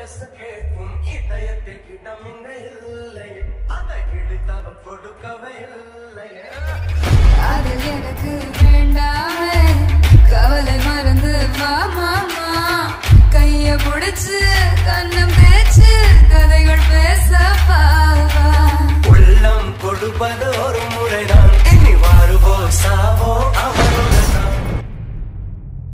அதில் எனக்கு வேண்டாமே கவலை மறந்து வா மாமா கைய புடிச்சு கண்ண